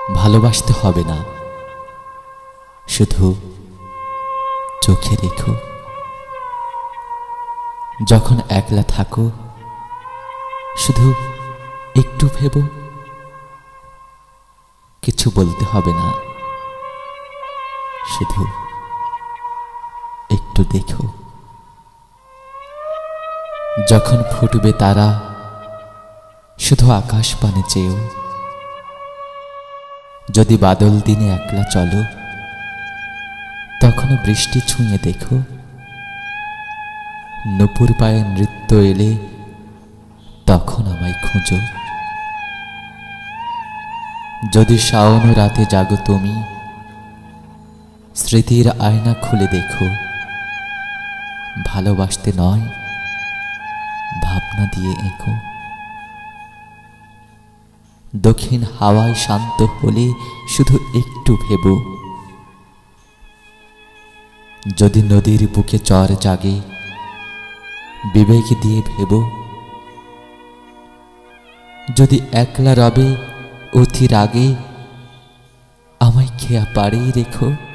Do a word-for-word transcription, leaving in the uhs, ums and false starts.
ভালোবাসতে হবে না, শুধু চোখে রেখো। যখন একলা থাকো শুধু একটু ভেবো, কিছু বলতে হবে না, শুধু একটু দেখো। যখন ফুটবে তারা শুধু আকাশ পানে চেয়েও। যদি বাদল দিনে একলা চলো তখনও বৃষ্টি ছুঁয়ে দেখো। নুপুর পায়ে নৃত্য এলে তখন আমায় খোঁজো। যদি শাওন রাতে জাগো তুমি, স্মৃতির আয়না খুলে দেখো। ভালোবাসতে নয়, ভাবনা দিয়ে এঁকো। দক্ষিণ হাওয়ায় শান্ত হলে শুধু একটু ভেবো। যদি নদীর বুকে চর জাগে বিবেক দিয়ে ভেবো। যদি একলা রবে অতি রাগে আমায় খেয়া পাড়েই রেখো।